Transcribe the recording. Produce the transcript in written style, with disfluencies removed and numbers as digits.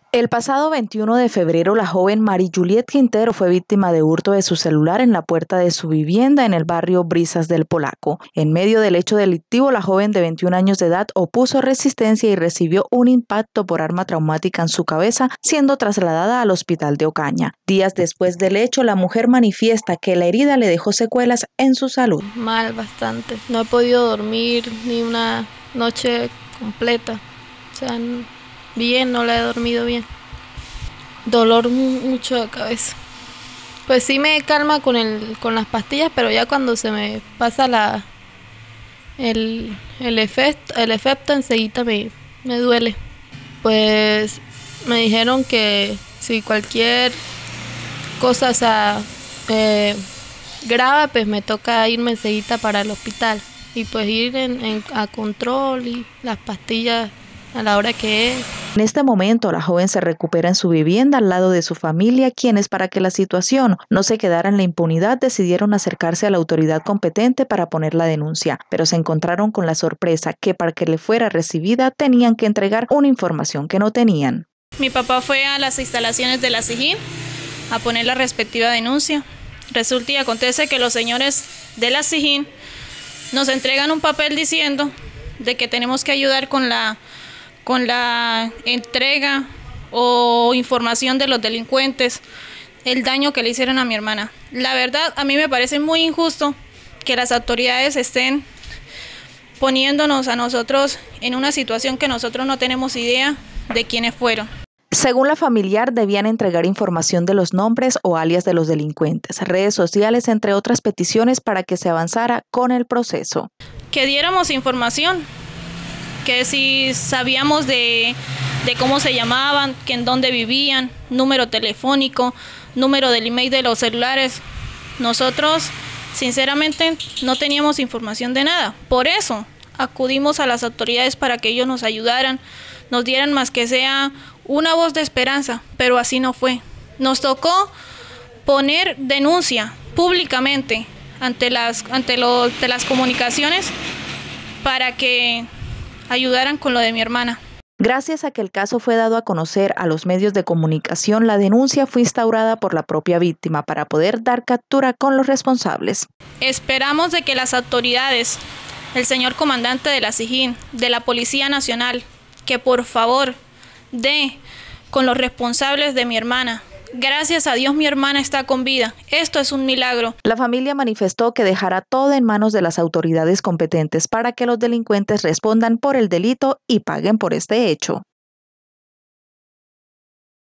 El pasado 21 de febrero, la joven Mari Juliet Quintero fue víctima de hurto de su celular en la puerta de su vivienda en el barrio Brisas del Polaco. En medio del hecho delictivo, la joven de 21 años de edad opuso resistencia y recibió un impacto por arma traumática en su cabeza, siendo trasladada al hospital de Ocaña. Días después del hecho, la mujer manifiesta que la herida le dejó secuelas en su salud. Mal, bastante. No he podido dormir ni una noche completa. O sea, bien, no la he dormido bien. Dolor mucho de cabeza. Pues sí me calma con las pastillas, pero ya cuando se me pasa el efecto enseguida me duele. Pues me dijeron que si cualquier cosa grave, pues me toca irme enseguida para el hospital. Y pues ir a control y las pastillas a la hora que es. En este momento, la joven se recupera en su vivienda al lado de su familia, quienes, para que la situación no se quedara en la impunidad, decidieron acercarse a la autoridad competente para poner la denuncia, pero se encontraron con la sorpresa que para que le fuera recibida tenían que entregar una información que no tenían. Mi papá fue a las instalaciones de la SIJIN a poner la respectiva denuncia. Resulta y acontece que los señores de la SIJIN nos entregan un papel diciendo de que tenemos que ayudar con la entrega o información de los delincuentes, el daño que le hicieron a mi hermana. La verdad, a mí me parece muy injusto que las autoridades estén poniéndonos a nosotros en una situación que nosotros no tenemos idea de quiénes fueron. Según la familiar, debían entregar información de los nombres o alias de los delincuentes, redes sociales, entre otras peticiones para que se avanzara con el proceso. Que diéramos información, que si sabíamos de cómo se llamaban, que en dónde vivían, número telefónico, número del email de los celulares. Nosotros, sinceramente, no teníamos información de nada. Por eso acudimos a las autoridades para que ellos nos ayudaran, nos dieran más que sea una voz de esperanza, pero así no fue. Nos tocó poner denuncia públicamente ante las comunicaciones para que ayudaran con lo de mi hermana. Gracias a que el caso fue dado a conocer a los medios de comunicación, la denuncia fue instaurada por la propia víctima para poder dar captura con los responsables. Esperamos de que las autoridades, el señor comandante de la SIJIN, de la Policía Nacional, que por favor dé con los responsables de mi hermana. Gracias a Dios mi hermana está con vida. Esto es un milagro. La familia manifestó que dejará todo en manos de las autoridades competentes para que los delincuentes respondan por el delito y paguen por este hecho.